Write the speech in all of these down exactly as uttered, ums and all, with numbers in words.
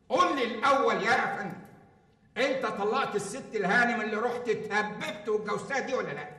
قول لي الاول يا افندم، انت طلقت الست الهانم اللي رحت اتهببت واتجوزتها دي ولا لا؟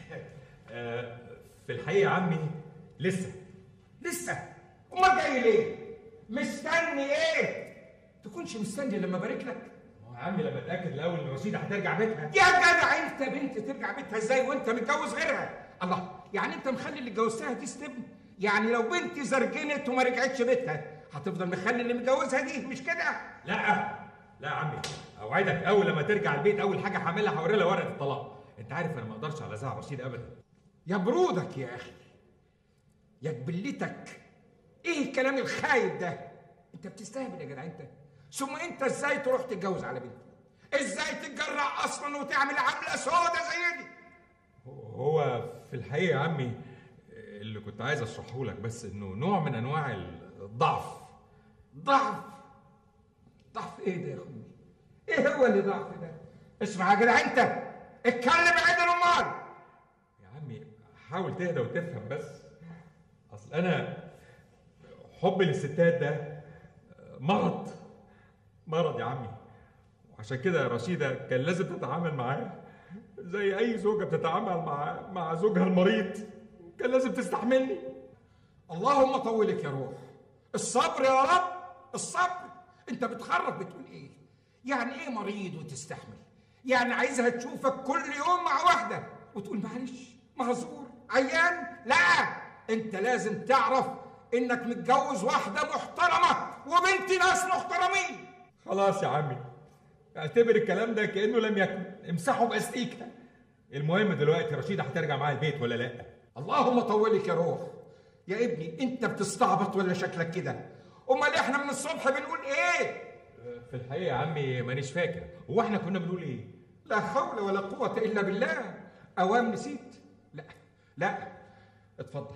في الحقيقه يا عمي لسه. لسه؟ امال جاي ليه؟ مستني ايه؟ تكونش مستني لما ابارك لك؟ يا عمي لما اتاكد الاول ان رشيده هترجع بيتها. يا جدع انت بنت ترجع بيتها ازاي وانت متجوز غيرها؟ الله، يعني انت مخلي اللي اتجوزتها دي استبن؟ يعني لو بنتي زرجنت وما رجعتش بيتها هتفضل مخلي اللي متجوزها دي مش كده؟ لا لا يا عمي، اوعدك اول لما ترجع البيت اول حاجه هعملها هوري لها ورقه الطلاق. انت عارف انا ما اقدرش على زعل رشيده ابدا. يا برودك يا اخي، يا جبلتك، ايه الكلام الخايب ده؟ انت بتستهبل يا جدع انت. ثم انت ازاي تروح تتجوز على بنتي؟ ازاي تتجرأ اصلا وتعمل عمله سودة زي دي؟ هو في الحقيقه يا عمي اللي كنت عايز اشرحه لك بس انه نوع من انواع الضعف. ضعف؟ ضعف ايه ده يا اخوي؟ ايه هو اللي ضعف ده؟ اسمع يا جدع انت، اتكلم عدل امال. يا عمي حاول تهدى وتفهم بس. اصل انا حبي للستات ده مرض مرض يا عمي، وعشان كده رشيده كان لازم تتعامل معاه زي اي زوجه بتتعامل مع مع زوجها المريض. كان لازم تستحملني. اللهم طولك يا روح. الصبر يا رب، الصبر. انت بتخرف بتقول ايه؟ يعني ايه مريض وتستحمل؟ يعني عايزها تشوفك كل يوم مع واحده وتقول معلش معذور عيان؟ لا، انت لازم تعرف انك متجوز واحده محترمه وبنت ناس محترمين. خلاص يا عمي اعتبر الكلام ده كانه لم يكن، امسحه باستيكه. المهم دلوقتي رشيده هترجع معايا البيت ولا لا؟ اللهم طولك يا روح. يا ابني انت بتستعبط ولا شكلك كده؟ امال احنا من الصبح بنقول ايه؟ في الحقيقه يا عمي مانيش فاكر. هو احنا كنا بنقول ايه؟ لا حول ولا قوه الا بالله. اوام نسيت؟ لا لا، اتفضل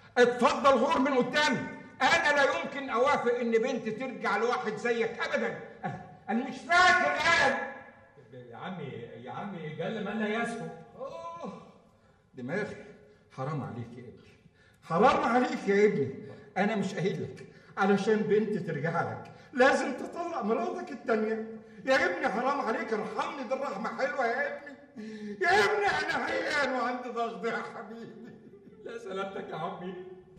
اتفضل غور من قدامي. انا لا يمكن اوافق ان بنت ترجع لواحد زيك ابدا. انا مش فاكر الان. يا عمي يا عمي جل من لا يسهو. اوه دماغي. حرام عليك يا ابني، حرام عليك يا ابني. انا مش قايل لك علشان بنت ترجع لك لازم تطلق مراتك التانية؟ يا ابني حرام عليك، ارحمني، دي الرحمة حلوة يا ابني. يا ابني انا عيان وعندي ضغط يا حبيبي. لا سلامتك يا عمي.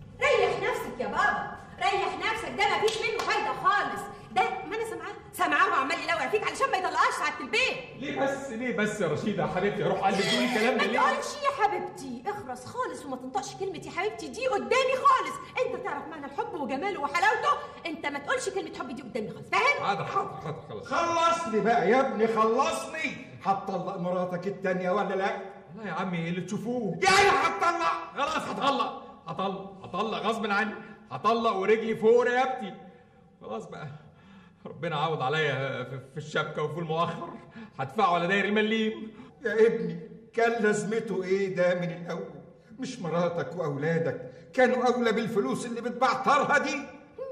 ريح نفسك يا بابا، ريح نفسك، ده مفيش منه فايدة خالص. ده ما انا سامعاه سامعاه وعمال يلوع فيك علشان ما يطلقهاش ساعة البيت. ليه بس ليه بس يا رشيده يا حبيبتي اروح قلب تقولي الكلام ده ليه؟ ما تقولش يا حبيبتي، اخرس خالص وما تنطقش كلمة يا حبيبتي دي قدامي خالص. انت تعرف معنى الحب وجماله وحلاوته، انت ما تقولش كلمة حب دي قدامي خالص، فاهم؟ حاضر حاضر حاضر خلاص. خلصني بقى يا ابني، خلصني. هتطلق مراتك التانية ولا لا؟ لا يا عمي اللي تشوفوه. يعني هتطلق؟ خلاص هطلق هطلق هطلق غصب عني، هطلق ورجلي فوق رقبتي. خلاص بقى ربنا عوض عليا في الشبكه وفي المؤخر، هدفعه على داير المليم. يا ابني كان لازمته ايه ده من الاول؟ مش مراتك واولادك كانوا اولى بالفلوس اللي بتبعترها دي؟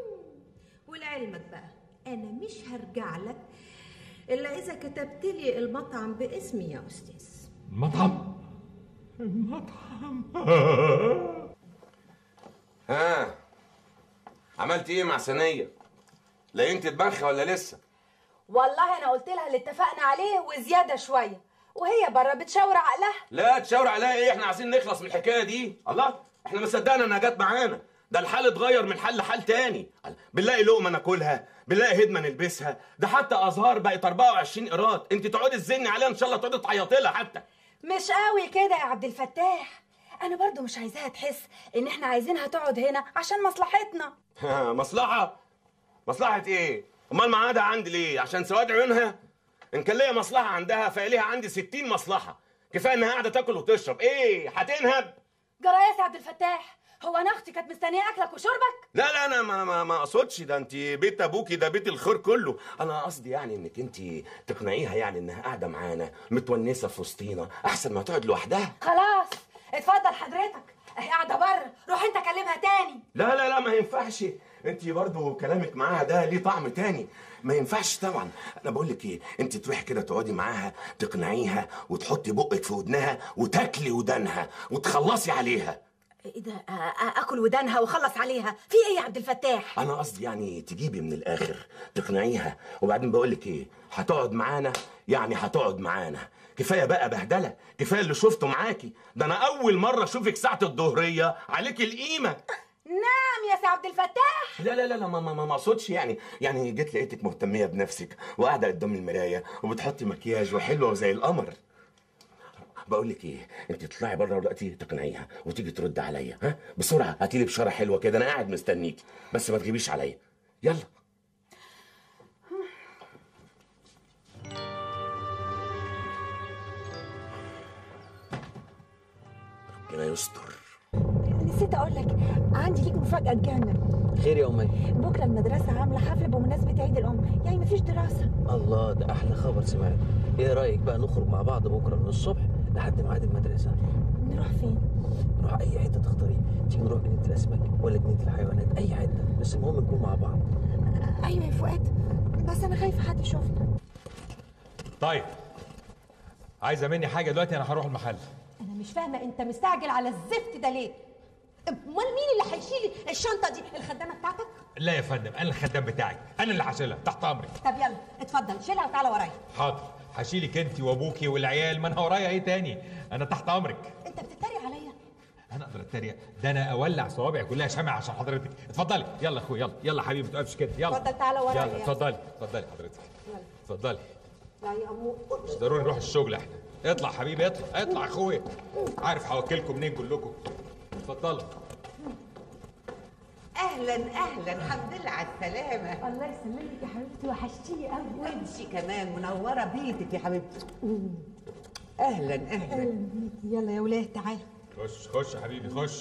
ولعلمك بقى انا مش هرجع لك الا اذا كتبت لي المطعم باسمي يا استاذ. المطعم؟ المطعم ها عملت ايه مع ثانيه؟ لقيت دماغها ولا لسه؟ والله انا قلت لها اللي اتفقنا عليه وزياده شويه، وهي بره بتشاور عقلها. لا تشاور عليها ايه؟ احنا عايزين نخلص من الحكايه دي. الله، احنا ما صدقنا انها جت معانا. ده الحال اتغير من حال لحال تاني. بنلاقي لقمه ناكلها، بنلاقي هدمه نلبسها، ده حتى ازهار بقت أربعة وعشرين قيراط. انت تقعدي تزني عليها ان شاء الله تقعدي تعيطي لها حتى. مش قوي كده يا عبد الفتاح، انا برضو مش عايزاها تحس ان احنا عايزينها تقعد هنا عشان مصلحتنا. مصلحه؟ مصلحه ايه؟ امال معادها عندي ليه؟ عشان سواد عيونها؟ ان كان ليا مصلحه عندها فليها عندي ستين مصلحه. كفايه انها قاعده تاكل وتشرب. ايه هتنهب؟ جرايس يا عبد الفتاح، هو انا اختي كانت مستنيه اكلك وشربك؟ لا لا انا ما ما ما اقصدش ده. انت بيت ابوكي ده بيت الخير كله. انا قصدي يعني انك انت تقنعيها يعني انها قاعده معانا متونسه في وسطينا احسن ما تقعد لوحدها. خلاص اتفضل حضرتك، اهي قاعده بره، روح انت كلمها تاني. لا لا لا ما ينفعش. انت برضو كلامك معاها ده ليه طعم تاني. ما ينفعش طبعا. انا بقول لك ايه، انت تروحي كده تقعدي معاها تقنعيها وتحطي بقك في ودنها وتاكلي ودانها وتخلصي عليها. ايه ده؟ اكل ودانها واخلص عليها؟ في ايه يا عبد الفتاح؟ انا قصدي يعني تجيبي من الاخر تقنعيها. وبعدين بقول لك ايه، هتقعد معانا يعني هتقعد معانا. كفايه بقى بهدله، كفايه اللي شفته معاكي ده. انا اول مره اشوفك ساعه الظهريه عليك القيمه. نعم يا سي عبد الفتاح. لا لا لا لا ما ما ما اقصدش يعني. يعني جيت لقيتك مهتميه بنفسك وقاعده قدام المرايه وبتحطي مكياج وحلوه وزي القمر. بقول لك ايه، انت تطلعي بره دلوقتي تقنعيها وتيجي ترد عليا. ها بسرعه، هاتي لي بشاره حلوه كده، انا قاعد مستنيكي، بس ما تغيبيش عليا. يلا. ربنا يستر. نسيت اقول لك، عندي ليك مفاجاه تجنن. خير يا امي؟ بكره المدرسه عامله حفله بمناسبه عيد الام، يعني مفيش دراسه. الله، ده احلى خبر سمعته. ايه رايك بقى نخرج مع بعض بكره من الصبح لحد ميعاد المدرسه؟ نروح فين؟ نروح اي حته تختاري. تيجي نروح جنينه الاسماك ولا جنينه الحيوانات، اي حته، بس المهم نكون مع بعض. ايوه يا فؤاد، بس انا خايفه حد يشوفنا. طيب عايزه مني حاجه دلوقتي؟ انا هروح المحل. انا مش فاهمه انت مستعجل على الزفت ده ليه؟ امال مين اللي هيشيل الشنطه دي؟ الخدامه بتاعتك؟ لا يا فندم، انا الخدام بتاعك، انا اللي هشيلها تحت امرك. طب يلا اتفضل شيلها وتعالى ورايا. حاضر، هشيلك انت وابوكي والعيال، ما انا ورايا ايه تاني؟ انا تحت امرك. انت بتتريق عليا؟ انا اقدر اتريق؟ ده انا اولع صوابعي كلها شمع عشان حضرتك. اتفضلي يلا اخويا، يلا يلا حبيبي، ما تقفش كده. يلا اتفضل تعالى ورايا. يلا اتفضلي اتفضلي حضرتك. يلا اتفضلي. لا يا امور، مش ضروري نروح الشغل احنا. اطلع حبيبي، اطلع اطلع اخويا، عارف هوكلكم منين كلكم. اتفضلوا. اهلا اهلا، الحمد لله على السلامه. الله يسلمك يا حبيبتي، وحشتيني قوي. وانتي كمان منوره بيتك يا حبيبتي. اهلا اهلا. يلا يا ولاد تعالوا. خش خش يا حبيبي خش.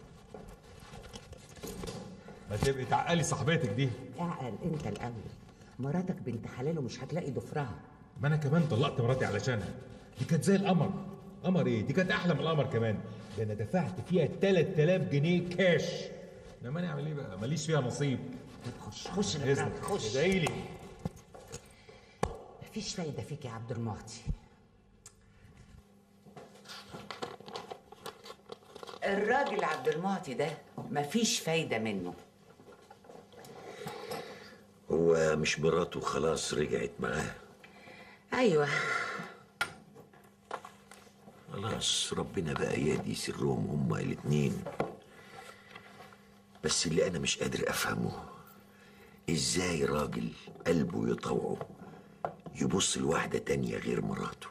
ما تبقي تعقلي صاحبتك دي. اعقل انت الاول، مراتك بنت حلال ومش هتلاقي ضفرها. ما انا كمان طلقت مراتي علشانها. دي كانت زي القمر. قمر ايه؟ دي كانت احلى من القمر كمان. ده انا دفعت فيها تلات آلاف جنيه كاش. انما انا اعمل ايه بقى؟ ماليش فيها نصيب. خش خش باذنك، خش. ادعي لي. مفيش فايده فيك يا عبد المعطي. الراجل عبد المعطي ده مفيش فايده منه. هو مش مراته خلاص رجعت معاه؟ ايوه خلاص، ربنا بقى يهدي سرهم هما الاتنين. بس اللي انا مش قادر افهمه، ازاي راجل قلبه يطوعه يبص لواحدة تانية غير مراته؟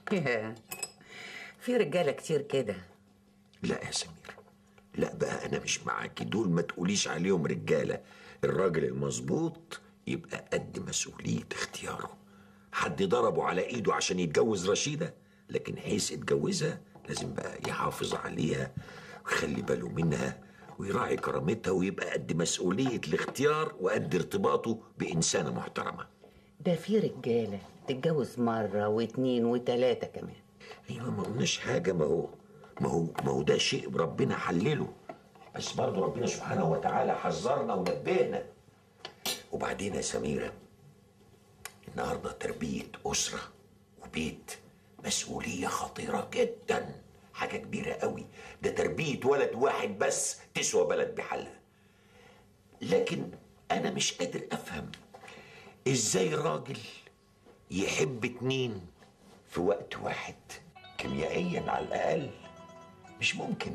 في رجاله كتير كده. لا يا سمير، لا بقى انا مش معاكي. دول ما تقوليش عليهم رجالة. الراجل المظبوط يبقى قد مسؤولية اختياره. حد ضربه على ايده عشان يتجوز رشيدة، لكن حيث اتجوزها لازم بقى يحافظ عليها ويخلي باله منها ويراعي كرامتها، ويبقى قد مسؤولية الاختيار وقد ارتباطه بإنسانة محترمة. ده في رجاله تتجوز مره واتنين وتلاته كمان. ايوه، ما قلناش حاجة. ما هو ما هو ما هو ده شيء ربنا حلله، بس برضه ربنا سبحانه وتعالى حذرنا ونبهنا. وبعدين يا سميرة، النهارده تربية أسرة وبيت مسؤولية خطيرة جدا، حاجة كبيرة قوي. ده تربية ولد واحد بس تسوى بلد بحالها. لكن أنا مش قادر أفهم إزاي راجل يحب اتنين في وقت واحد، كيميائيا على الأقل. مش ممكن.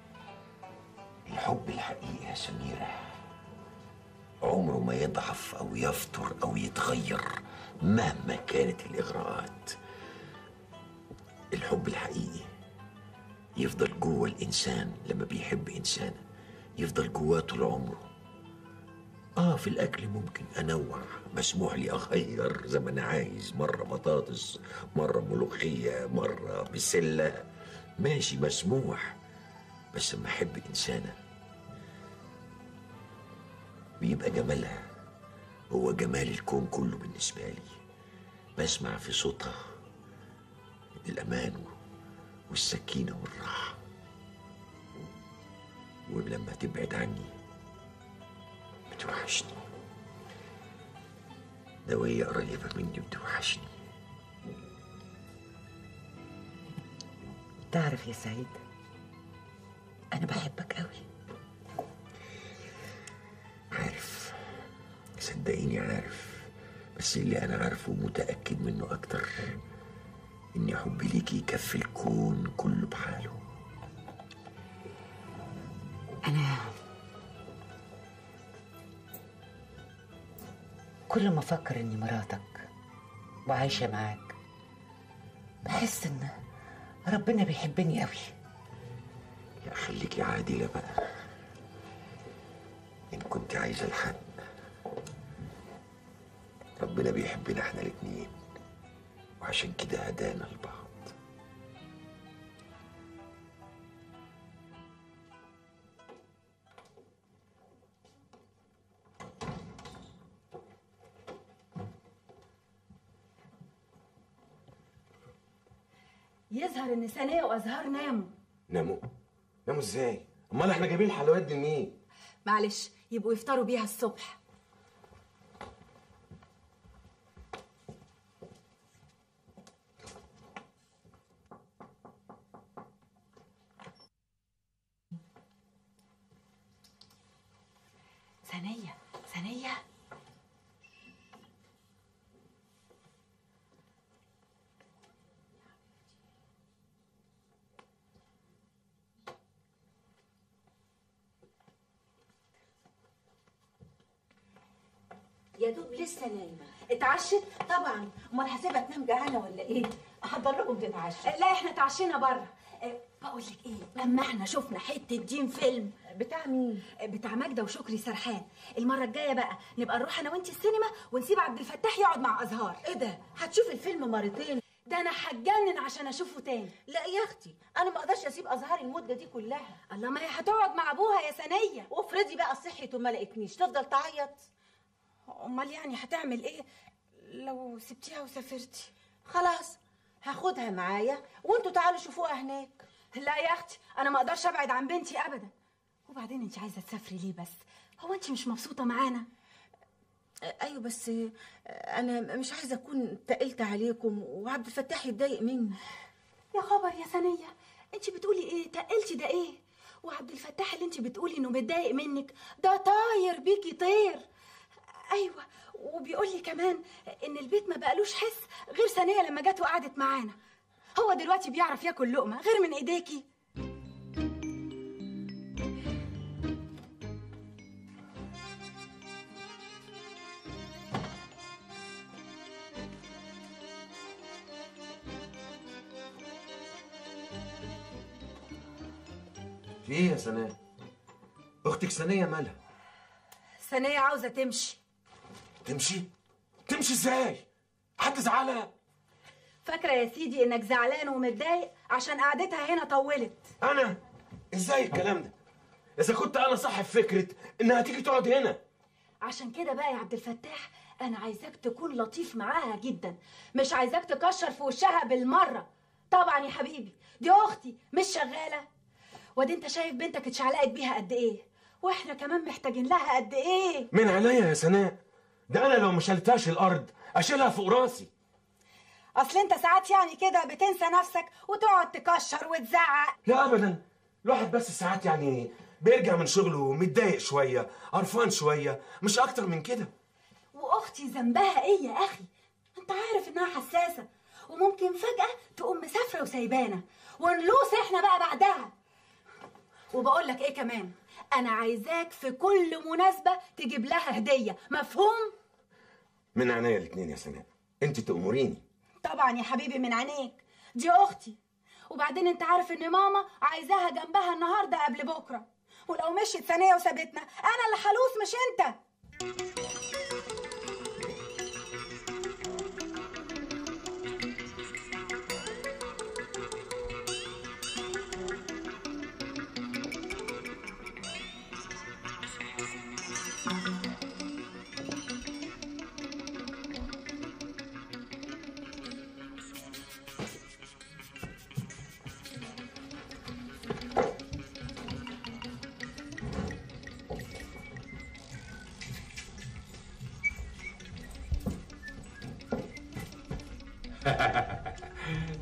الحب الحقيقي يا سميرة عمره ما يضعف أو يفتر أو يتغير مهما كانت الإغراءات. الحب الحقيقي يفضل جوه الإنسان لما بيحب إنسانة، يفضل جواه طول عمره. آه في الأكل ممكن أنوع، مسموح لي أغير زي ما أنا عايز، مرة بطاطس، مرة ملوخية، مرة بسلة، ماشي مسموح. بس لما أحب إنسانة بيبقى جمالها هو جمال الكون كله بالنسبة لي. بسمع في صوتها الأمان والسكينة والراحة، ولما تبعد عني بتوحشني. ده وهي قريبة مني بتوحشني. تعرف يا سعيد، انا بحبك قوي. عارف، صدقيني عارف، بس اللي انا عارفه ومتاكد منه اكتر ان حبي ليكي يكفي الكون كله بحاله. انا كل ما افكر اني مراتك وعايشه معاك بحس ان ربنا بيحبني قوي. لا خليكي عادله بقى، ان كنت عايزه الحق ربنا بيحبنا احنا الاتنين، وعشان كده هدانا لبعض. يظهر ان ثانيه وازهار ناموا. ناموا؟ ناموا ازاي؟ امال احنا جايبين الحلويات دي لمين؟ معلش يبقوا يفطروا بيها الصبح. ثانيه ثانيه يا دوب لسه نايمه. اتعشت؟ طبعا، امال هسيبها تنام جعانه ولا ايه؟ احضر لكم تتعشوا. لا احنا اتعشينا بره. بقول لك ايه، لما احنا شفنا حته دين فيلم. بتاع مين؟ بتاع ماجده وشكري سرحان. المره الجايه بقى نبقى نروح انا وانتي السينما ونسيب عبد الفتاح يقعد مع ازهار. ايه ده؟ هتشوفي الفيلم مرتين؟ ده انا هتجنن عشان اشوفه تاني. لا يا اختي، انا ما اقدرش اسيب ازهار المده دي كلها. الله، ما هي هتقعد مع ابوها يا ثانيه. وافرضي بقى صحته ما لقيتنيش، تفضل تعيط؟ امال يعني هتعمل ايه لو سبتيها وسافرتي؟ خلاص هاخدها معايا وانتوا تعالوا شوفوها هناك. لا يا اختي، انا ما اقدرش ابعد عن بنتي ابدا. وبعدين انت عايزه تسافري ليه بس؟ هو انت مش مبسوطه معانا؟ ايوه بس انا مش عايزه اكون تقلت عليكم وعبد الفتاح يتضايق مني. يا خبر يا ثانيه، انت بتقولي ايه؟ تقلتي ده ايه؟ وعبد الفتاح اللي انت بتقولي انه متضايق منك ده طاير بيكي طير. ايوه، وبيقول لي كمان ان البيت ما بقالوش حس غير ثانيه لما جت وقعدت معانا. هو دلوقتي بيعرف ياكل لقمه غير من ايديكي؟ في ايه يا سناء؟ اختك ثانيه مالها؟ ثانيه عاوزه تمشي. تمشي؟ تمشي ازاي؟ حد زعلها؟ فاكره يا سيدي انك زعلان ومتضايق عشان قعدتها هنا طولت. انا؟ ازاي الكلام ده؟ اذا كنت انا صاحب فكره انها تيجي تقعد هنا. عشان كده بقى يا عبد الفتاح انا عايزاك تكون لطيف معاها جدا، مش عايزاك تكشر في وشها بالمره. طبعا يا حبيبي، دي اختي مش شغاله. وادي انت شايف بنتك اتشعلقت بيها قد ايه، واحنا كمان محتاجين لها قد ايه. من عينيا يا سناء، ده انا لو ما شلتهاش الارض اشيلها فوق راسي. اصل انت ساعات يعني كده بتنسى نفسك وتقعد تكشر وتزعق. لا ابدا، الواحد بس ساعات يعني بيرجع من شغله متضايق شويه، قرفان شويه، مش اكتر من كده. واختي ذنبها ايه يا اخي؟ انت عارف انها حساسه وممكن فجاه تقوم مسافره وسايبانا ونلوس احنا بقى بعدها. وبقول لك ايه كمان، انا عايزاك في كل مناسبه تجيب لها هديه، مفهوم؟ من عينيا الاتنين يا سناء، انت تأمريني. طبعا يا حبيبي، من عينيك، دي اختي. وبعدين انت عارف ان ماما عايزاها جنبها النهارده قبل بكره، ولو مشيت ثانيه وسابتنا انا اللي هلوس مش انت.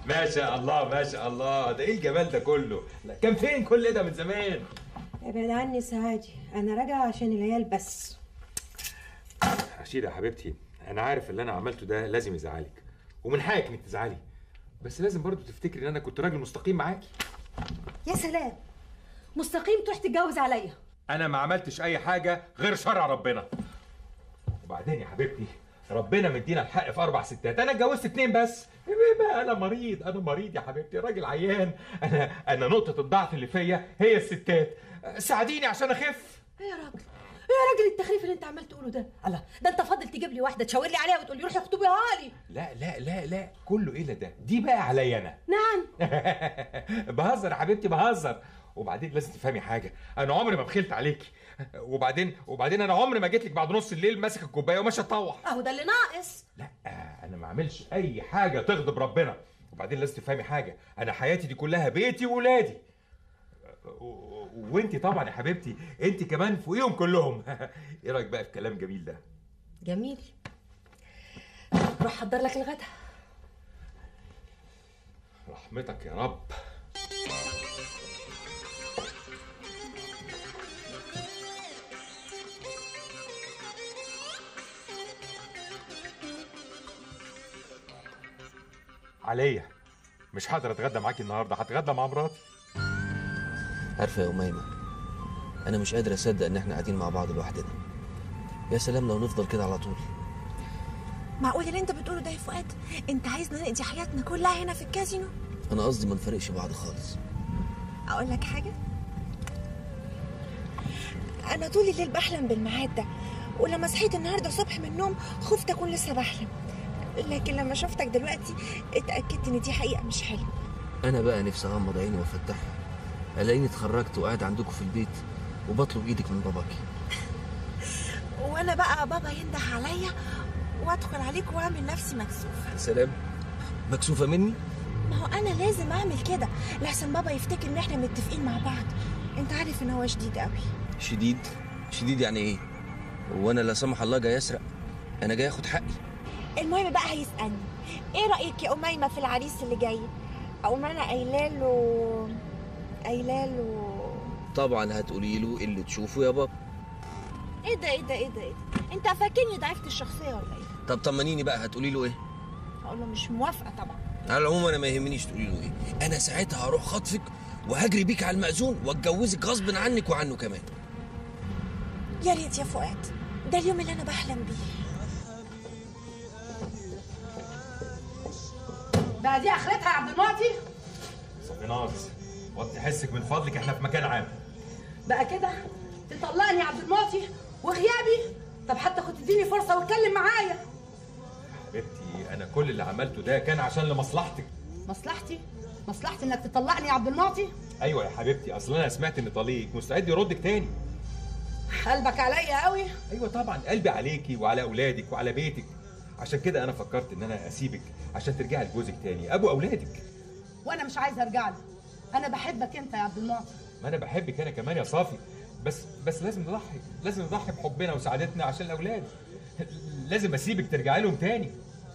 ما شاء الله ما شاء الله، ده ايه الجمال ده كله؟ لا كان فين كل ده من زمان؟ ابعد عني سعادي، انا راجعه عشان العيال بس. رشيدة يا حبيبتي، انا عارف اللي انا عملته ده لازم يزعلك، ومن حقك انك تزعلي، بس لازم برضو تفتكري ان انا كنت راجل مستقيم معاكي. يا سلام، مستقيم تروح تتجوز عليا؟ انا ما عملتش اي حاجه غير شرع ربنا. وبعدين يا حبيبتي ربنا مدينا الحق في اربع ستات، انا اتجوزت اتنين بس. ايه بقى، انا مريض انا مريض يا حبيبتي، راجل عيان، انا انا نقطه الضعف اللي فيا هي الستات، ساعديني عشان اخف. ايه يا راجل، ايه يا راجل التخريف اللي انت عمال تقوله ده؟ الله، ده انت فاضل تجيب لي واحده تشاور لي عليها وتقول لي روحي اخطبيها لي. لا لا لا لا، كله ايه ده؟ دي بقى عليا انا. نعم. بهزر يا حبيبتي بهزر. وبعدين لازم تفهمي حاجه، انا عمري ما بخلت عليكي، وبعدين وبعدين انا عمري ما جيت لك بعد نص الليل ماسك الكوبايه وماشي اطوح. اهو ده اللي ناقص. لا انا ما اعملش اي حاجه تغضب ربنا. وبعدين لازم تفهمي حاجه، انا حياتي دي كلها بيتي وولادي، وانتي طبعا يا حبيبتي انتي كمان فوقيهم كلهم. ايه رايك بقى في الكلام جميل ده؟ جميل. روح حضر لك الغدا. رحمتك يا رب. عليا مش هقدر اتغدى معاكي النهارده، هتغدى مع مراتي. عارفه يا أميمة، انا مش قادر اصدق ان احنا قاعدين مع بعض لوحدنا. يا سلام لو نفضل كده على طول. معقول اللي انت بتقوله ده يا فؤاد؟ انت عايزنا نقضي حياتنا كلها هنا في الكازينو؟ انا قصدي ما نفرقش بعض خالص. اقول لك حاجه، انا طول الليل بحلم بالميعاد ده، ولما صحيت النهارده الصبح من النوم خفت اكون لسه بحلم، لكن لما شفتك دلوقتي اتاكدت ان دي حقيقه مش حلم. انا بقى نفسي اغمض عيني وافتحها الاقيني اتخرجت وقاعد عندكم في البيت وبطلب ايدك من باباكي. وانا بقى بابا ينده عليا وادخل عليك واعمل نفسي مكسوفه. سلام، مكسوفه مني؟ ما هو انا لازم اعمل كده لحسن بابا يفتكر ان احنا متفقين مع بعض. انت عارف ان هو شديد قوي. شديد؟ شديد يعني ايه؟ وانا لا سمح الله جاي اسرق، انا جاي اخد حقي. المهم بقى هيسالني ايه رايك يا اميمه في العريس اللي جاي؟ اقوم انا قايله له قايله له طبعا هتقولي له اللي تشوفه يا بابا. ايه ده ايه ده ايه ده ايه ده؟ انت فاكرني ضعيفه الشخصيه ولا ايه؟ طب طمنيني بقى، هتقولي له ايه؟ هقول له مش موافقه طبعا. على العموم انا ما يهمنيش تقولي له ايه، انا ساعتها هروح خطفك وهجري بيك على المأذون واتجوزك غصب عنك وعنه كمان. يا ريت يا فؤاد، ده اليوم اللي انا بحلم بيه. بقى دي اخرتها يا عبد المعطي؟ صفيناز وطي حسك من فضلك، احنا في مكان عام. بقى كده تطلقني يا عبد المعطي وغيابي؟ طب حتى كنت تديني فرصه واتكلم معايا. حبيبتي انا كل اللي عملته ده كان عشان لمصلحتك. مصلحتي؟ مصلحتي انك تطلقني يا عبد المعطي؟ ايوه يا حبيبتي، اصل انا سمعت ان طليق مستعد يردك تاني. قلبك عليا قوي؟ ايوه طبعا قلبي عليكي وعلى اولادك وعلى بيتك، عشان كده انا فكرت ان انا اسيبك عشان ترجعي لجوزك تاني ابو اولادك. وانا مش عايزه ارجع له، انا بحبك انت يا عبد المعطي. ما انا بحبك انا كمان يا صافي، بس بس لازم نضحي، لازم نضحي بحبنا وسعادتنا عشان الاولاد. لازم اسيبك ترجعي لهم تاني.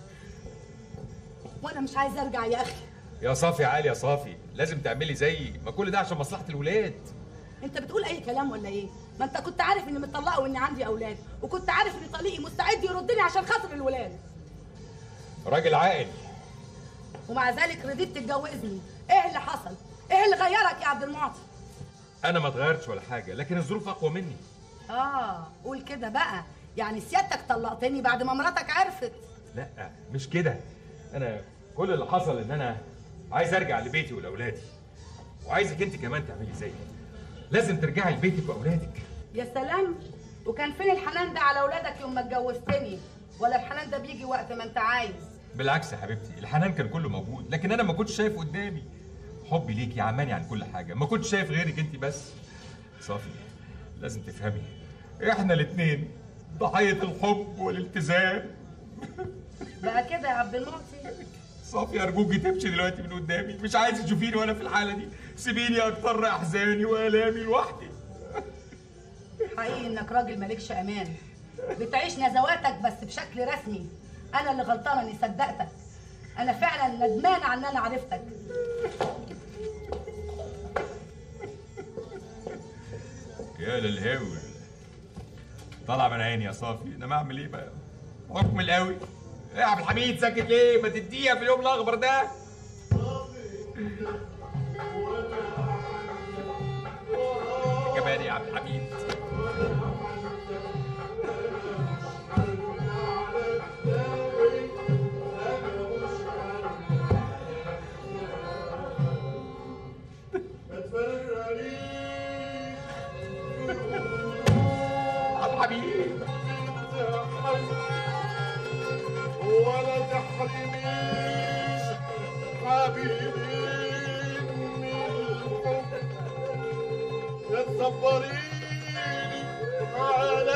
وانا مش عايزه ارجع يا اخي. يا صافي عالي يا صافي، لازم تعملي زيي، ما كل ده عشان مصلحه الولاد. انت بتقول اي كلام ولا ايه؟ ما انت كنت عارف اني مطلقه واني عندي اولاد، وكنت عارف ان طليقي مستعد يردني عشان خاطر الولاد. راجل عاقل. ومع ذلك رضيت تتجوزني، ايه اللي حصل؟ ايه اللي غيرك يا عبد المعطي؟ انا ما اتغيرتش ولا حاجه، لكن الظروف اقوى مني. اه قول كده بقى، يعني سيادتك طلقتني بعد ما مراتك عرفت؟ لا مش كده، انا كل اللي حصل ان انا عايز ارجع لبيتي ولاولادي، وعايزك انت كمان تعملي زيي، لازم ترجعي لبيتك واولادك. يا سلام، وكان فين الحنان ده على اولادك يوم ما اتجوزتني؟ ولا الحنان ده بيجي وقت ما انت عايز؟ بالعكس يا حبيبتي، الحنان كان كله موجود، لكن انا ما كنتش شايف قدامي. حبي ليكي عماني عن كل حاجه، ما كنتش شايف غيرك انت بس. صافي لازم تفهمي، احنا الاثنين ضحيه الحب والالتزام. بقى كده يا عبد المعطي؟ صافي ارجوكي تمشي دلوقتي من قدامي، مش عايز تشوفيني وانا في الحاله دي، سيبيني اكتر احزاني والامي لوحدي. حقيقي انك راجل مالكش امان، بتعيش نزواتك بس بشكل رسمي. انا اللي غلطانه اني صدقتك. انا فعلا ندمانه على ان انا عرفتك. يا للهول، طالع من عيني يا صافي. انا ما اعمل ايه بقى؟ حكم القوي. ايه يا عبد الحميد ساكت ليه؟ ما تديها في اليوم الاخضر ده. كمان يا عبد الحميد. ولا تحرميش حبيبي من الحب، يا تصبريني على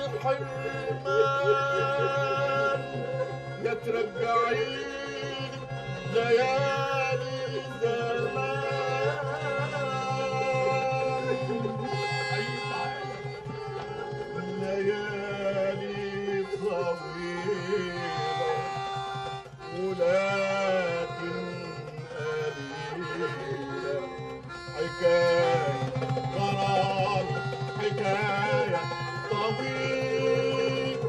الحرمان، يا ترجعيني ليالي زمان، ليالي طويلة ولكن قليلة، حكاية غرام حكاية طويلة.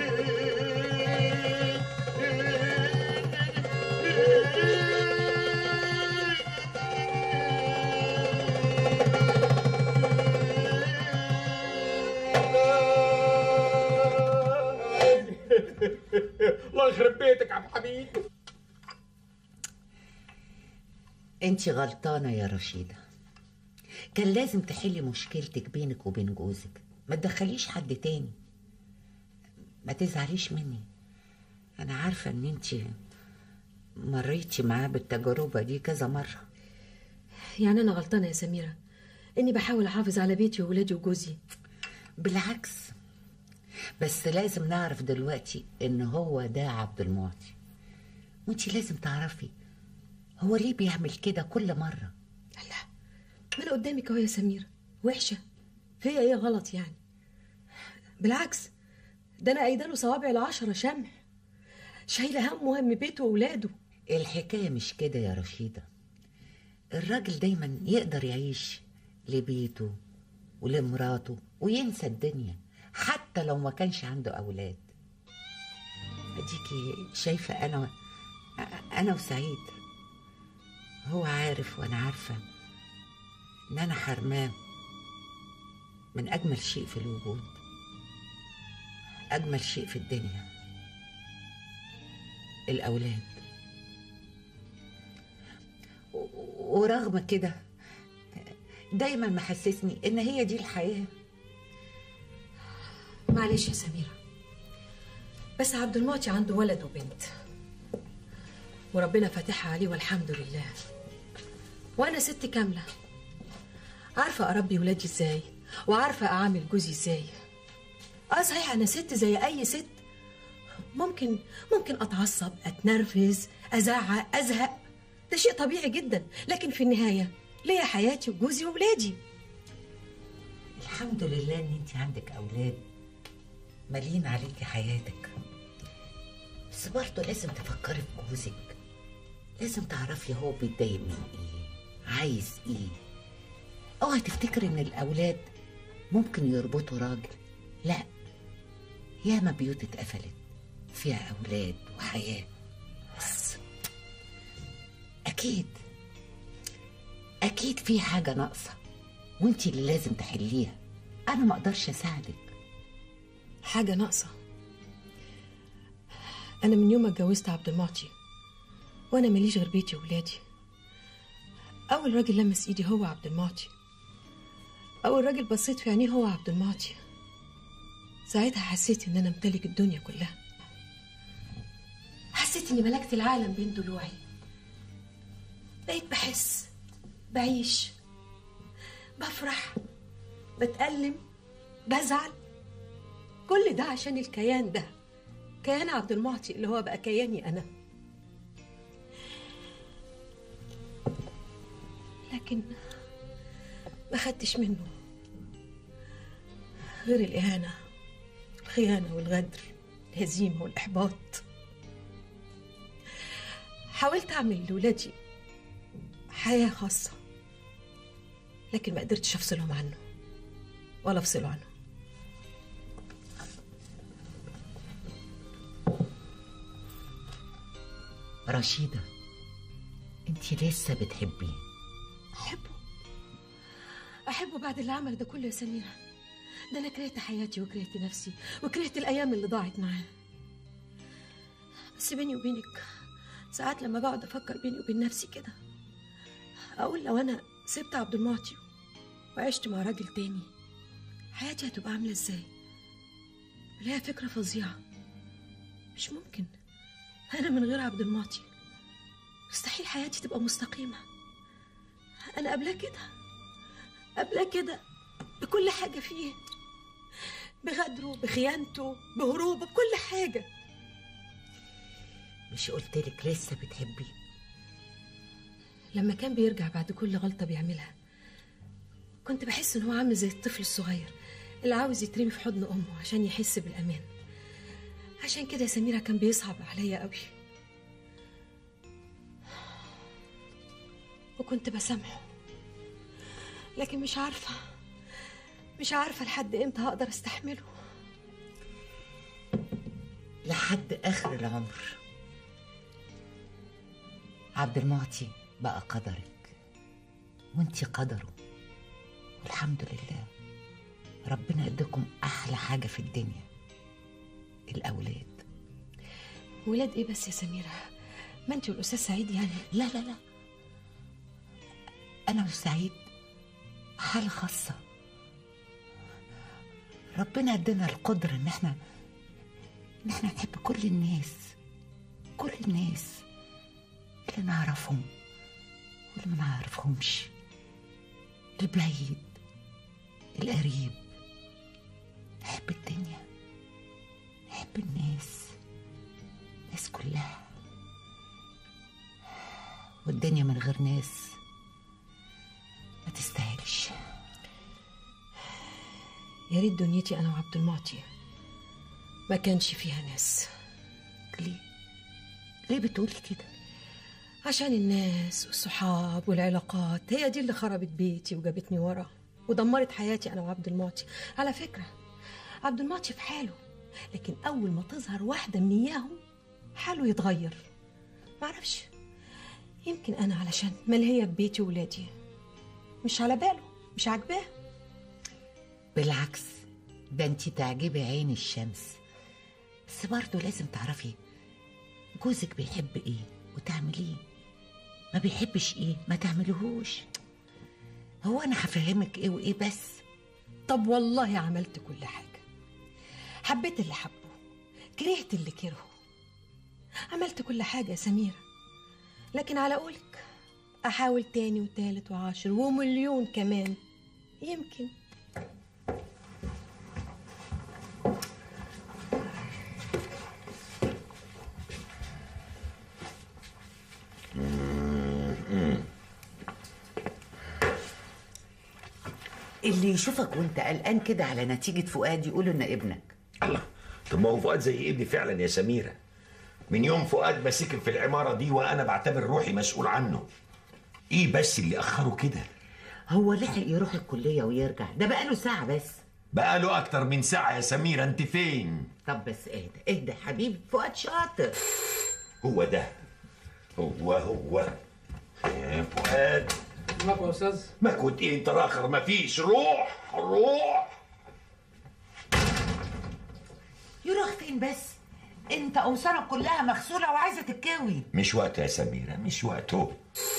الله يخرب بيتك يا عبد الحميد. انت غلطانة يا رشيدة، كان لازم تحلي مشكلتك بينك وبين جوزك، ما تدخليش حد تاني. ما تزعليش مني، انا عارفة ان انت مريتي معاه بالتجربة دي كذا مرة. يعني انا غلطانة يا سميرة اني بحاول احافظ على بيتي وولادي وجوزي؟ بالعكس، بس لازم نعرف دلوقتي ان هو ده عبد المعطي، وانت لازم تعرفي هو ليه بيعمل كده كل مرة. لا، ما انا قدامك اهو يا سميرة، وحشة فيا ايه غلط يعني؟ بالعكس، ده انا قايده له صوابع العشرة شمع، شايله هم وهم بيته واولاده. الحكاية مش كده يا رشيدة، الراجل دايما يقدر يعيش لبيته ولمراته وينسى الدنيا حتى لو ما كانش عنده أولاد. أديكي شايفة أنا أنا وسعيد، هو عارف وأنا عارفة إن أنا حرماه من أجمل شيء في الوجود، أجمل شيء في الدنيا، الأولاد. ورغم كده دايما محسسني إن هي دي الحياة. معلش يا سميرة، بس عبد المعطي عنده ولد وبنت وربنا فاتحها عليه والحمد لله، وانا ست كاملة عارفة اربي ولادي ازاي وعارفة اعامل جوزي ازاي. اه صحيح انا ست زي اي ست، ممكن ممكن اتعصب، اتنرفز، ازعق، ازهق، ده شيء طبيعي جدا، لكن في النهاية ليا حياتي وجوزي وولادي. الحمد لله ان انت عندك اولاد مالين عليكي حياتك، بس برضه لازم تفكري في جوزك، لازم تعرفي هو بيتضايق من ايه، عايز ايه. اوعي تفتكري ان الاولاد ممكن يربطوا راجل، لا، ياما بيوت اتقفلت فيها اولاد وحياه، بس اكيد اكيد في حاجه ناقصه وانتي اللي لازم تحليها، انا ما اقدرش اساعدك. حاجة ناقصة؟ أنا من يوم ما اتجوزت عبد المعطي وأنا ماليش غير بيتي وولادي. أول راجل لمس إيدي هو عبد المعطي، أول راجل بصيت في عينيه هو عبد المعطي. ساعتها حسيت إن أنا امتلك الدنيا كلها، حسيت إني ملكت العالم بين ضلوعي. بقيت بحس، بعيش، بفرح، بتألم، بزعل، كل ده عشان الكيان ده، كيان عبد المعطي اللي هو بقى كياني أنا. لكن ما خدتش منه غير الإهانة، الخيانة والغدر، الهزيمة والإحباط. حاولت اعمل لولادي حياه خاصه، لكن ما قدرتش افصلهم عنه ولا افصله عنه. رشيدة، انت لسه بتحبيه؟ احبه احبه بعد اللي عمل ده كله يا سميرة. ده انا كرهت حياتي وكرهت نفسي وكرهت الايام اللي ضاعت معاه. بس بيني وبينك ساعات لما بقعد افكر بيني وبين نفسي كده، اقول لو انا سبت عبد المعطي وعشت مع راجل تاني حياتي هتبقى عامله ازاي. ليها فكره فظيعه، مش ممكن انا من غير عبد المعطي مستحيل حياتي تبقى مستقيمه. انا قبلها كده قبلها كده بكل حاجه فيه، بغدره بخيانته بهروبه بكل حاجه. مش قلتلك لسه بتحبيه؟ لما كان بيرجع بعد كل غلطه بيعملها كنت بحس ان هو عامل زي الطفل الصغير اللي عاوز يترمي في حضن امه عشان يحس بالامان. عشان كده يا سميرة كان بيصعب عليا قوي، وكنت بسامحه، لكن مش عارفه مش عارفه لحد امتى هقدر استحمله. لحد اخر العمر. عبد المعطي بقى قدرك وانتي قدره، والحمد لله ربنا اداكم احلى حاجه في الدنيا، الاولاد. ولاد ايه بس يا سميرة؟ ما انتي والاستاذ سعيد يعني. لا لا لا، انا وسعيد حاله خاصه. ربنا ادانا القدره ان احنا ان احنا نحب كل الناس، كل الناس اللي نعرفهم واللي ما نعرفهمش، البعيد القريب. نحب الدنيا، نحب الناس، الناس كلها. والدنيا من غير ناس ما تستاهلش. يا ريت دنيتي انا وعبد المعطي ما كانش فيها ناس. ليه؟ ليه بتقولي كده؟ عشان الناس والصحاب والعلاقات هي دي اللي خربت بيتي وجابتني ورا ودمرت حياتي انا وعبد المعطي. على فكرة عبد المعطي في حاله، لكن اول ما تظهر واحدة من اياهم حاله يتغير. معرفش، يمكن انا علشان ملهية ببيتي وولادي مش على باله، مش عاجباه. بالعكس، ده انتي تعجبي عين الشمس. بس برضه لازم تعرفي جوزك بيحب ايه وتعمليه، ما بيحبش ايه ما تعمليهوش. هو انا هفهمك ايه وايه بس؟ طب والله عملت كل حاجة. حبيت اللي حبه، كرهت اللي كرهه، عملت كل حاجة يا سميرة. لكن على قولك أحاول تاني وتالت وعاشر ومليون كمان، يمكن. اللي يشوفك وانت قلقان كده على نتيجة فؤاد يقول انه ابنك. الله، طب ما هو فؤاد زي ابني فعلا يا سميرة. من يوم فؤاد ما سكن في العمارة دي وانا بعتبر روحي مسؤول عنه. ايه بس اللي اخره كده؟ هو لحق يروح الكلية ويرجع، ده بقاله ساعة بس. بقاله اكتر من ساعة يا سميرة، انت فين؟ طب بس اهدى اهدى حبيبي، فؤاد شاطر. هو ده هو هو يا فؤاد. ماكو يا استاذ؟ ماكو ايه انت راخر؟ مفيش. روح روح. يروح فين بس؟ انت قمصانك كلها مغسولة وعايزة تتكوي. مش وقته يا سميرة، مش وقته.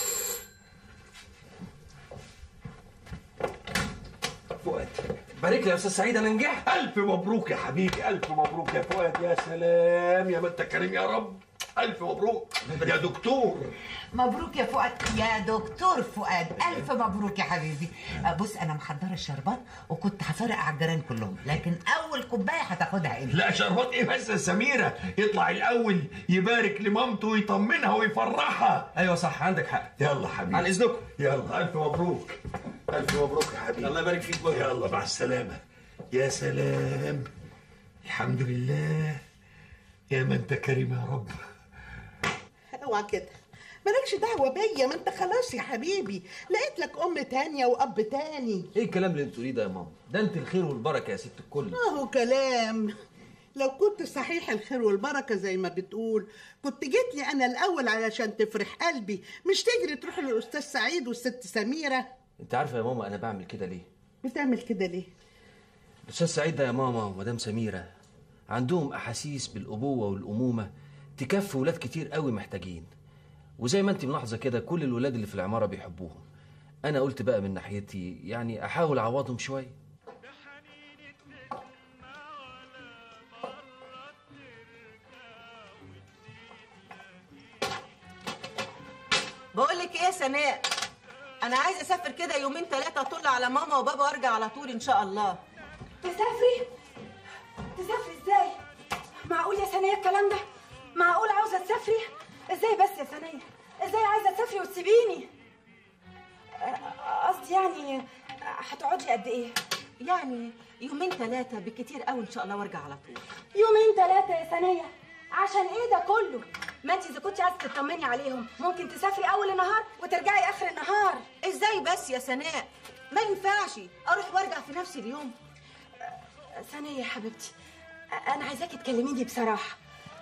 فؤاد بارك لي يا استاذ سعيد، انا نجحت. الف مبروك يا حبيبي، الف مبروك يا فؤاد. يا سلام يا ما انت كريم يا رب. الف مبروك يا دكتور. مبروك يا فؤاد، يا دكتور فؤاد، الف مبروك يا حبيبي. بص انا محضره الشربات وكنت هفرق على الجيران كلهم، لكن اول كوبايه هتاخدها انت. لا شربات ايه بس يا سميره؟ يطلع الاول يبارك لمامته ويطمنها ويفرحها. ايوه صح، عندك حق. يلا حبيبي عن اذنكم. يلا الف مبروك، الف مبروك يا حبيبي. الله يبارك فيك بقى. يلا مع السلامه. يا سلام، الحمد لله يا ما انت كريم يا رب. اوعى كده، مالكش دعوه بيا، ما انت خلاص يا حبيبي لقيت لك ام تانية واب تاني. ايه الكلام اللي انت بتقوليه ده يا ماما؟ ده انت الخير والبركه يا ست الكل. اهو كلام. لو كنت صحيح الخير والبركه زي ما بتقول كنت جيت لي انا الاول علشان تفرح قلبي، مش تجري تروح للاستاذ سعيد والست سميره. انت عارفه يا ماما انا بعمل كده ليه؟ بتعمل كده ليه؟ الاستاذ سعيد ده يا ماما ومدام سميره عندهم احاسيس بالابوه والامومه تكفي ولاد كتير قوي محتاجين، وزي ما انت ملاحظه كده كل الولاد اللي في العماره بيحبوهم. انا قلت بقى من ناحيتي يعني احاول اعوضهم شويه. بقول لك ايه يا سناء، انا عايزه اسافر كده يومين ثلاثه اطل على ماما وبابا وارجع على طول ان شاء الله. تسافري؟ تسافري ازاي؟ معقول يا سنية الكلام ده؟ معقول عاوزة تسافري؟ ازاي بس يا سنية؟ ازاي عايزة تسافري وتسيبيني؟ قصدي يعني هتقعدي قد ايه؟ يعني يومين ثلاثه بالكتير قوي ان شاء الله وارجع على طول. يومين ثلاثة يا سنية؟ عشان ايه ده كله؟ ما انت اذا كنتي عايزة تطمني عليهم ممكن تسافري اول النهار وترجعي اخر النهار. ازاي بس يا سناء؟ ما ينفعش اروح وارجع في نفس اليوم. سنية يا حبيبتي انا عايزاكي تكلميني بصراحة.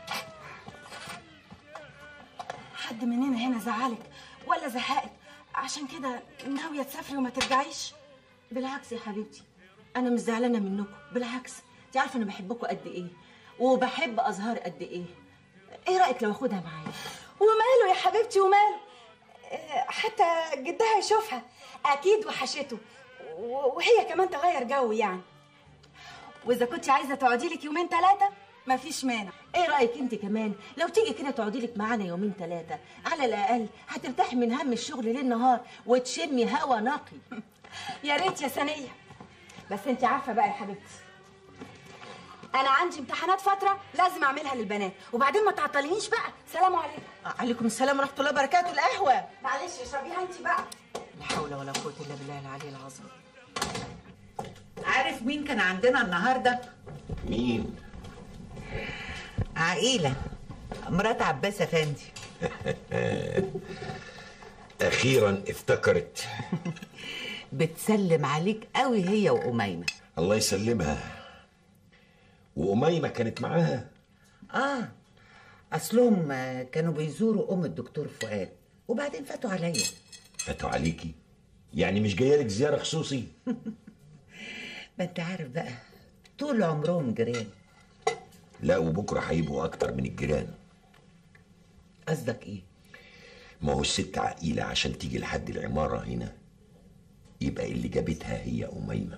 حد مننا هنا زعلك ولا زهقك عشان كده ناوية تسافري وما ترجعيش؟ بالعكس يا حبيبتي انا مش زعلانه منكم، بالعكس انت عارفه انا بحبكم قد ايه وبحب ازهار قد ايه. ايه رايك لو اخدها معايا؟ وماله يا حبيبتي وماله، حتى جدها يشوفها اكيد وحشته وهي كمان تغير جو يعني. واذا كنت عايزه تقعدي لك يومين ثلاثه مفيش مانع. ايه رايك انت كمان لو تيجي كده تقعدي لك معانا يومين ثلاثه، على الاقل هترتاحي من هم الشغل ليل نهار وتشمي هوا نقي. يا ريت يا سنيه، بس انت عارفه بقى يا حبيبتي انا عندي امتحانات فتره لازم اعملها للبنات، وبعدين ما تعطلينيش بقى. سلام عليكم. عليكم السلام ورحمه الله وبركاته. القهوه معلش اشربيها انت بقى. لا حول ولا قوه الا بالله العلي العظيم. عارف مين كان عندنا النهارده؟ مين؟ عقيلة مرات عباس افندي. اخيرا افتكرت. بتسلم عليك قوي هي وأميمة. الله يسلمها. وأميمة كانت معاها؟ اه اصلهم كانوا بيزوروا ام الدكتور فؤاد وبعدين فاتوا عليا. فاتوا عليكي؟ يعني مش جايه لك زياره خصوصي؟ ما انت عارف بقى طول عمرهم جيران. لا وبكره هيبقوا اكتر من الجيران. قصدك ايه؟ ما هو الست عقيله عشان تيجي لحد العماره هنا يبقى اللي جابتها هي أميمة.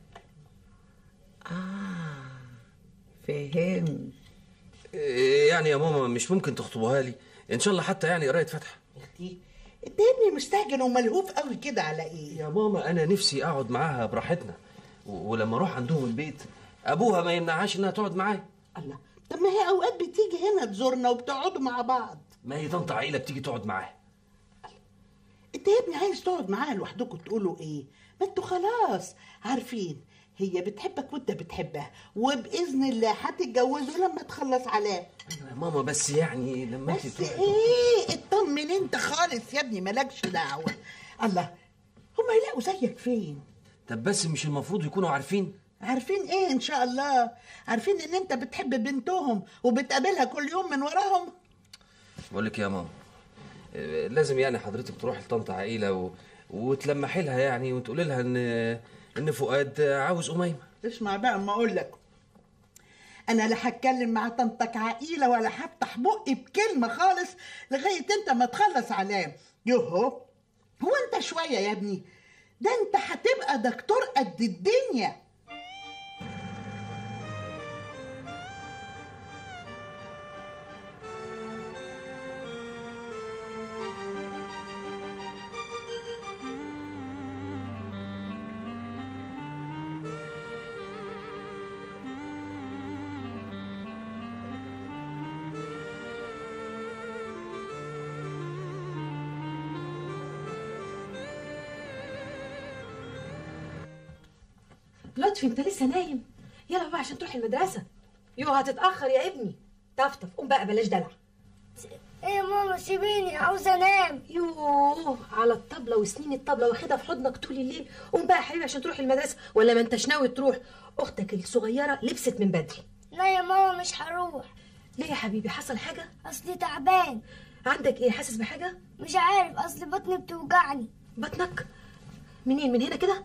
اه فهمت. يعني يا ماما مش ممكن تخطبوها لي ان شاء الله حتى يعني قرايه فاتحه؟ يا اختي انت يا ابني مستعجل وملهوف قوي كده على ايه؟ يا ماما انا نفسي اقعد معاها براحتنا، ولما اروح عندهم البيت ابوها ما يمنعهاش انها تقعد معايا. الله، طب ما هي اوقات بتيجي هنا تزورنا وبتقعدوا مع بعض. ما هي طنط عقيله بتيجي تقعد معاها. انت يا ابني عايز تقعد معاها لوحدكم تقولوا ايه؟ ما انتوا خلاص عارفين هي بتحبك وانت بتحبها، وباذن الله هتتجوزوا لما تخلص علام. يا ماما بس يعني لما انت بس ايه اطمن انت خالص يا ابني مالكش دعوه. الله، هما يلاقوا زيك فين؟ طب بس مش المفروض يكونوا عارفين؟ عارفين ايه ان شاء الله؟ عارفين ان انت بتحب بنتهم وبتقابلها كل يوم من وراهم. بقول لك يا ماما لازم يعني حضرتك تروحي لطنط عقيله و... وتلمحي لها يعني وتقولي لها ان ان فؤاد عاوز أميمة. اسمع بقى اما اقول لك، انا لا هتكلم مع طنطك عقيله ولا هفتح بقي بكلمه خالص لغايه انت ما تخلص علام. يوهو، هو انت شويه يا ابني، ده انت هتبقى دكتور قد الدنيا. لطفي انت لسه نايم؟ يلا بقى عشان تروح المدرسه. يو هتتاخر يا ابني. طفطف قوم بقى بلاش دلع. ايه يا ماما سيبيني عاوزه انام. يوه على الطبله وسنين الطبله واخدها في حضنك طول الليل. قوم بقى يا حبيبي عشان تروح المدرسه، ولا ما انتش ناوي تروح؟ اختك الصغيره لبست من بدري. لا يا ماما مش هروح. ليه يا حبيبي حصل حاجه؟ اصلي تعبان. عندك ايه؟ حاسس بحاجه؟ مش عارف، اصل بطني بتوجعني. بطنك منين؟ من هنا كده؟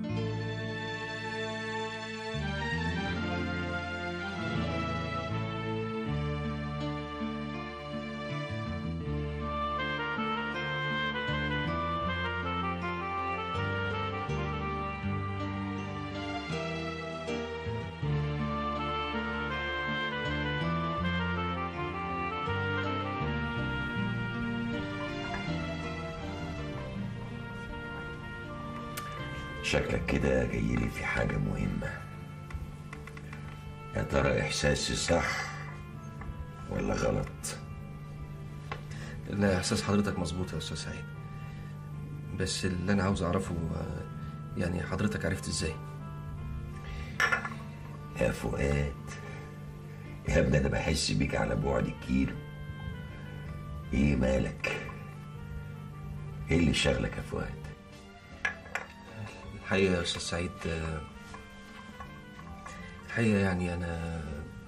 شكلك كده جايلي في حاجة مهمة. يا ترى إحساسي صح ولا غلط؟ لا، إحساس حضرتك مظبوط يا أستاذ سعيد، بس اللي أنا عاوز أعرفه يعني حضرتك عرفت إزاي؟ يا فؤاد يا ابني، أنا بحس بيك على بعد كيلو. إيه مالك؟ إيه اللي شغلك يا فؤاد؟ الحقيقة يا أستاذ سعيد، الحقيقة يعني أنا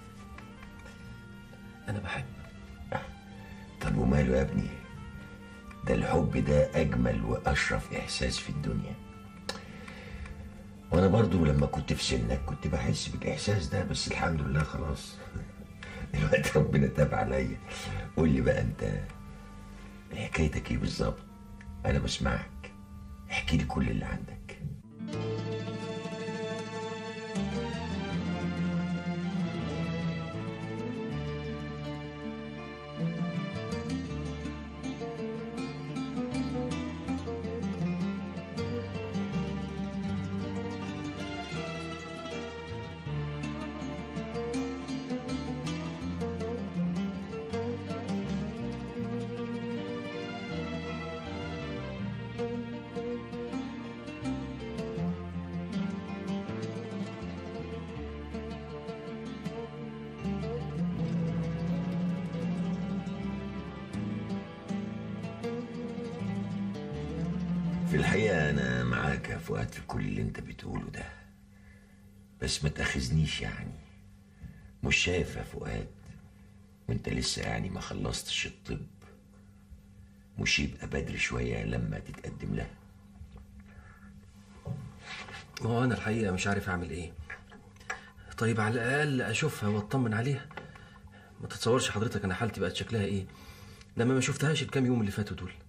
أنا بحب. طب وماله يا ابني؟ ده الحب ده أجمل وأشرف إحساس في الدنيا. وأنا برضو لما كنت في سنك كنت بحس بالإحساس ده، بس الحمد لله خلاص دلوقتي ربنا تاب عليا. قول لي بقى أنت حكايتك إيه بالظبط؟ أنا بسمعك، احكي لي كل اللي عندك. في الحقيقة أنا معاك يا فؤاد في كل اللي أنت بتقوله ده، بس ما تأخذنيش يعني. مش شايف يا فؤاد وأنت لسه يعني ما خلصتش الطب؟ مش يبقى بدري شوية لما تتقدم لها؟ ما هو أنا الحقيقة مش عارف أعمل إيه. طيب على الأقل أشوفها وأطمن عليها. ما تتصورش حضرتك أنا حالتي بقت شكلها إيه لما ما شفتهاش الكام يوم اللي فاتوا دول.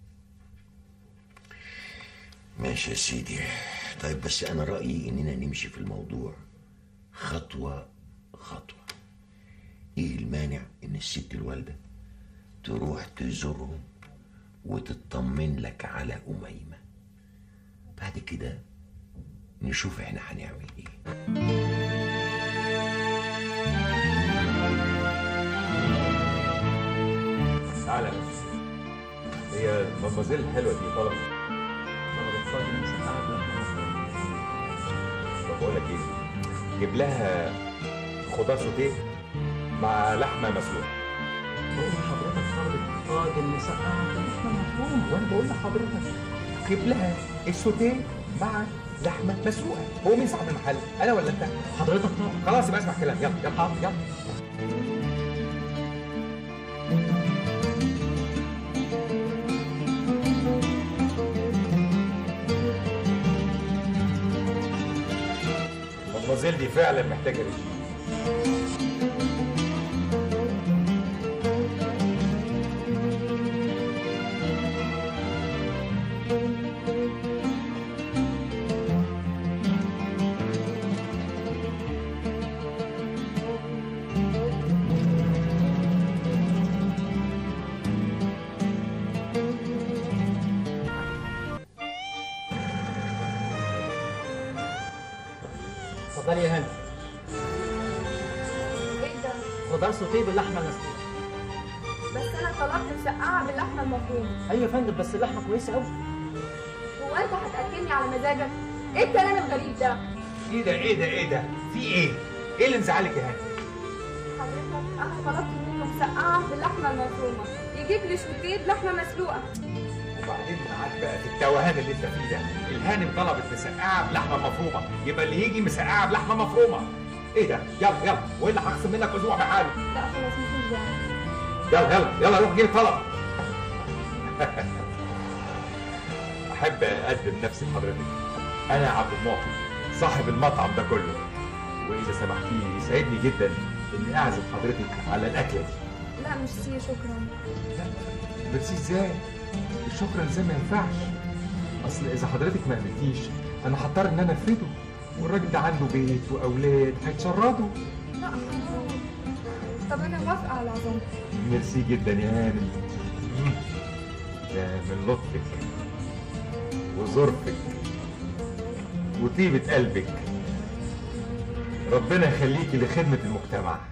ماشي يا سيدي. طيب بس أنا رأيي إننا نمشي في الموضوع خطوة خطوة. إيه المانع إن الست الوالدة تروح تزورهم وتطمن لك على أميمة؟ بعد كده نشوف إحنا هنعمل إيه. تعالى هي المدمزيل الحلوة دي طلبت. طب بقول لك ايه، جيب لها خضار سوتيه مع لحمه مسلوقه. بقول لحضرتك طلبت طاجن مسقعه لحمه مفرومه، وانا بقول لحضرتك جيب لها السوتيه مع لحمه مسلوقه. هو مين صاحب المحل، انا ولا انت؟ حضرتك طبعا. خلاص يبقى اسمع كلام. يلا يلا حاضر يلا. المدمزيل دي فعلا محتاجه رجيم. اتفضلي يا هاني. ايه ده؟ خضار سوتيه باللحمه المسلوقه. بس انا طلبت مسقعه باللحمه المفرومه. ايوه يا فندم، بس اللحمه كويسه قوي. هو انت هتاكلني على مزاجك؟ ايه الكلام الغريب ده؟ ايه ده ايه ده ايه ده؟ في ايه؟ ايه اللي مزعلك يا هاني؟ حضرتك انا طلبت منه مسقعه باللحمه المفرومه، يجيب لي شوتيه لحمه مسلوقه. وبعدين معاك بقى في التوهان اللي انت فيه ده، الهانم طلبت مسقعه بلحمه مفرومه، يبقى اللي يجي مسقعه بلحمه مفرومه. ايه ده؟ يلا يلا والا هخصم منك اسبوع بحاله. لا خلاص مفيش داعي. يلا يلا يلا روح جيب طلب. احب اقدم نفسي لحضرتك، انا عبد المعطي صاحب المطعم ده كله، واذا سمحتي لي يسعدني جدا اني اعزم حضرتك على الاكله دي. لا ميرسي شكرا. بس ازاي؟ الشكر ازاي ما ينفعش؟ اصل اذا حضرتك ما قابلتيش انا هضطر ان انا افرده، والراجل ده عنده بيت واولاد هيتشردوا. لا حرام. طب انا موافقه على عزومتك. ميرسي جدا يا هانم، ده من لطفك وظرفك وطيبة قلبك، ربنا يخليكي لخدمة المجتمع.